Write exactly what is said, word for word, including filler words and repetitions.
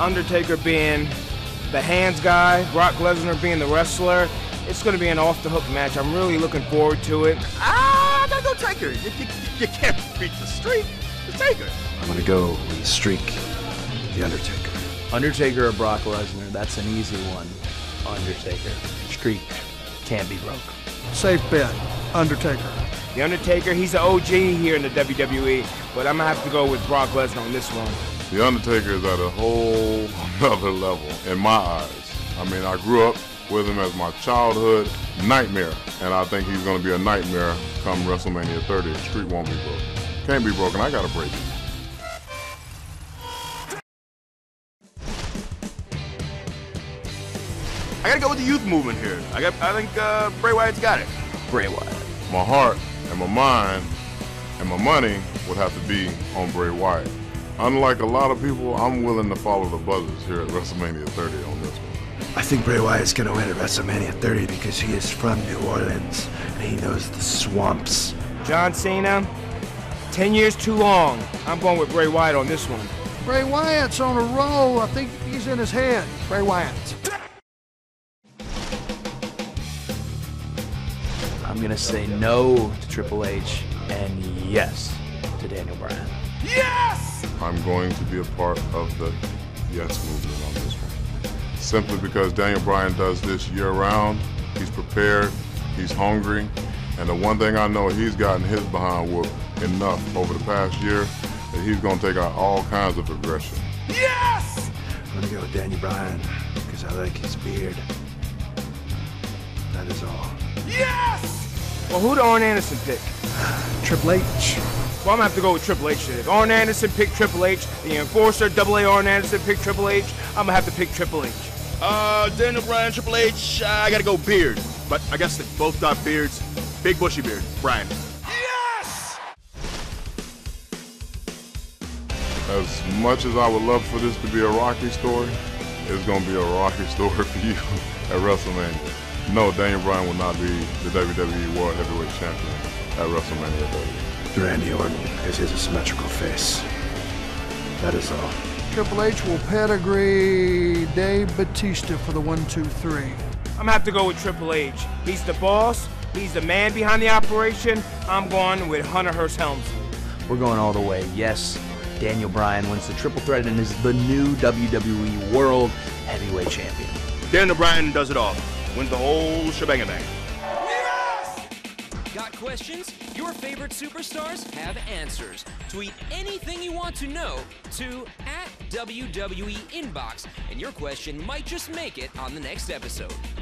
Undertaker being the hands guy, Brock Lesnar being the wrestler. It's going to be an off-the-hook match. I'm really looking forward to it. Ah, I gotta go Taker. You, you, you can't beat the streak. The Taker. I'm gonna go with the streak, the Undertaker. Undertaker or Brock Lesnar, that's an easy one. Undertaker. Streak can't be broke. Safe bet, Undertaker. The Undertaker, he's an O G here in the W W E, but I'm going to have to go with Brock Lesnar on this one. The Undertaker is at a whole other level in my eyes. I mean, I grew up with him as my childhood nightmare, and I think he's going to be a nightmare come WrestleMania thirty. The streak won't be broken. Can't be broken. I got to break it. I gotta go with the youth movement here. I got. I think uh, Bray Wyatt's got it. Bray Wyatt. My heart and my mind and my money would have to be on Bray Wyatt. Unlike a lot of people, I'm willing to follow the buzzers here at WrestleMania thirty on this one. I think Bray Wyatt's gonna win at WrestleMania thirty because he is from New Orleans and he knows the swamps. John Cena, ten years too long. I'm going with Bray Wyatt on this one. Bray Wyatt's on a roll. I think he's in his head. Bray Wyatt. I'm gonna say no to Triple H and yes to Daniel Bryan. Yes! I'm going to be a part of the yes movement on this one. Simply because Daniel Bryan does this year-round. He's prepared, he's hungry, and the one thing I know, he's gotten his behind whooped enough over the past year that he's going to take out all kinds of aggression. Yes! I'm gonna go with Daniel Bryan because I like his beard. That is all. Yes! Well, who did Arn Anderson pick? Triple H. Well, I'm going to have to go with Triple H. If Arn Anderson picked Triple H, the Enforcer, Double A Arn Anderson picked Triple H, I'm going to have to pick Triple H. Uh, Daniel Bryan, Triple H, uh, I gotta go beard. But I guess they both got beards. Big bushy beard, Bryan. Yes! As much as I would love for this to be a Rocky story, it's going to be a Rocky story for you at WrestleMania. No, Daniel Bryan will not be the W W E World Heavyweight Champion at WrestleMania thirty. Randy Orton because he has a symmetrical face. That is all. Triple H will pedigree Dave Batista for the one, two, three. I'm going to have to go with Triple H. He's the boss. He's the man behind the operation. I'm going with Hunter Hearst Helmsley. We're going all the way. Yes, Daniel Bryan wins the triple threat and is the new W W E World Heavyweight Champion. Daniel Bryan does it all. Wins the whole shebang bang. Got questions? Your favorite superstars have answers. Tweet anything you want to know to at W W E Inbox, and your question might just make it on the next episode.